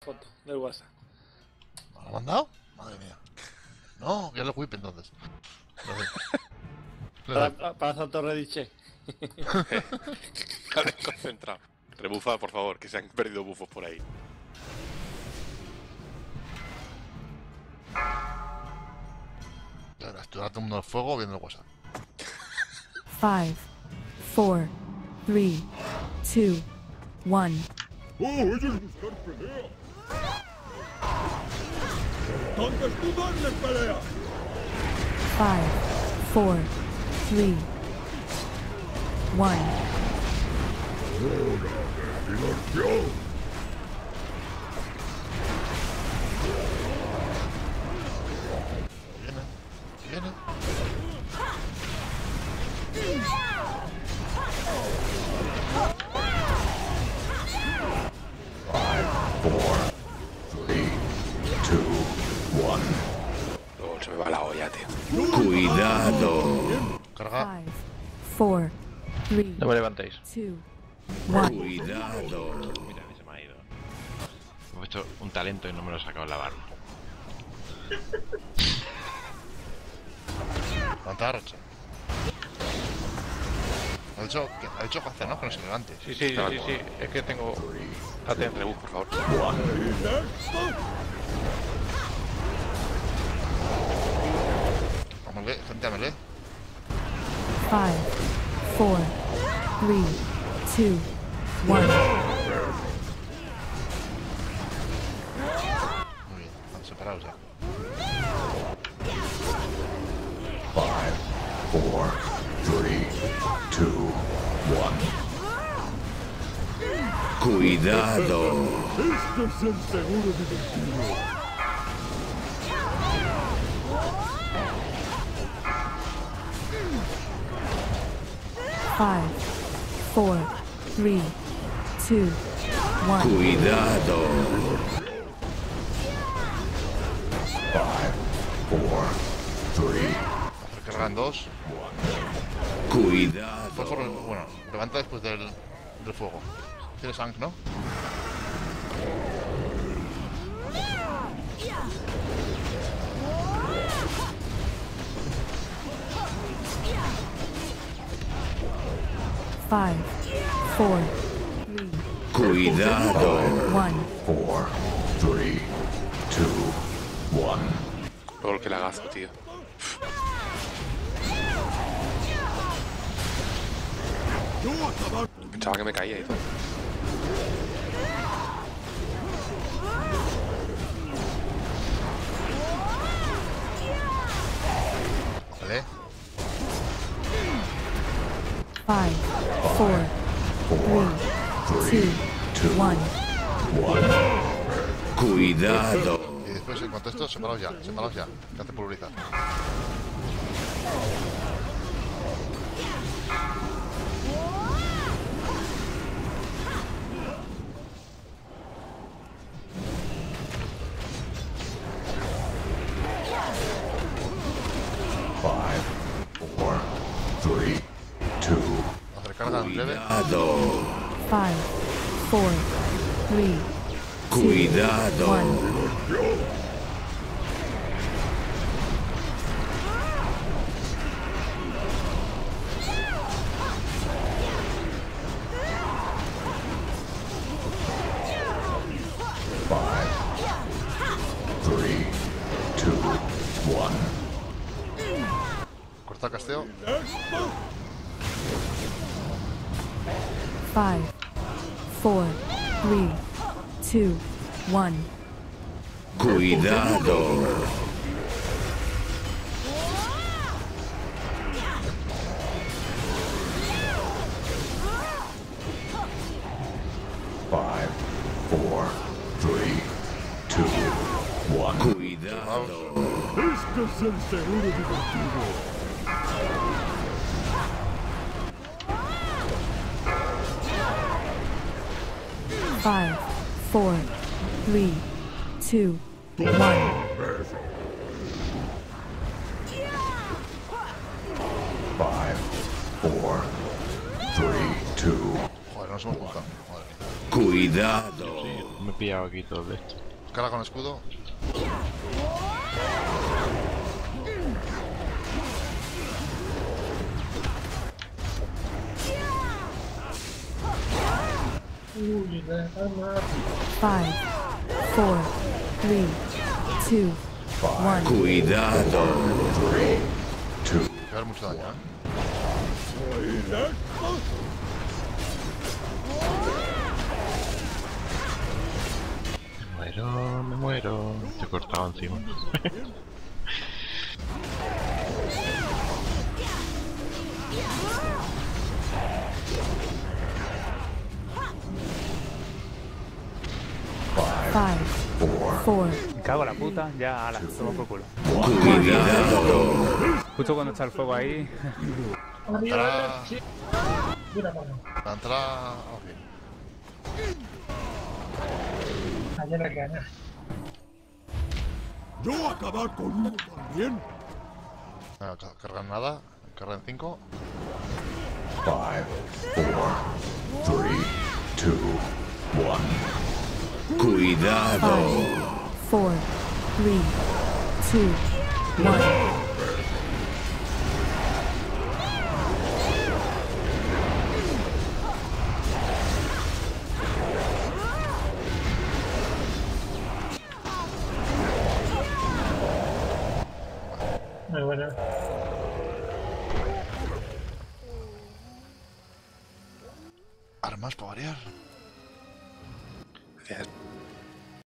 Foto del WhatsApp. ¿Me lo ha mandado? Madre mía. No, ya lo whip entonces. Para Santo Rediche. Vale, concentrado. Rebufa, por favor, que se han perdido bufos por ahí. Y ahora estoy todo el mundo al fuego viendo el WhatsApp. 5, 4, 3, 2, 1. ¡Oh, ellos buscan pelea! ¿Dónde tú darles pelea? 5, 4, 3, 1. ¡Hora de diversión! Viene. 4, 3, 2, 1. Luego se me va la olla, tío. Cuidado. Carga. 5, 4, 3, No me levantéis. 2, 1. Cuidado. Mira, se me ha ido. Me he puesto un talento y no me lo he sacado en la barba. Levanta la racha. Ha dicho que hace, ¿no? Que no se levante. Sí. Es que tengo. Atento. Rebuf, por favor. Vámonos, frente a melee. 5, 4, 3, 2, 1. Muy bien, están separados ya. 5, 4, 3, 2, 1. Cuidado. Este es el seguro divertido. 5, 4, 3, 2, 1. Cuidado. 5, 4, 3. Hacer carga en 2. Cuidado. Bueno, levanta después del fuego. Tiene sang, ¿no? Five, 4, 3, Cuidado. 1. 4, 3, 2, 1. Luego el que lagazo, tío. Pensaba que me caía y todo. Vale. 5, 4, 3, 2, 1. Cuidado. Y después, en cuanto a esto, separados ya. Que hace pulverizar. Hacer carga en breve. Cuidado. 5, 4, 3, 2, Cuidado. 1. Corta el casteo. 5, 4, 3, 2, 1. Cuidado. Cuidado. Este es el seguro divertido. 5, 4, 3, 2, 1. 5, 4, 3, 2. Joder, no nos hemos juntado. Madre mía. Cuidado. Sí, me he pillado aquí todo de esto. Cara con escudo. Five, four, three, two, one. Cuidado. Que hacer mucho daño, ¿eh? Me muero. Te he cortado encima. 5, 4, Me cago en la puta, ya, ala, toma por culo. Cuidado. Justo cuando está el fuego ahí. La entrada... La entrada... Ok. Yo acabar con uno también. No, cargan nada. Cargan 5. 5, 4, 3, 2, 1. Cuidado. 4, 3, 2, 1. Muy buena. Armas para variar. Gracias.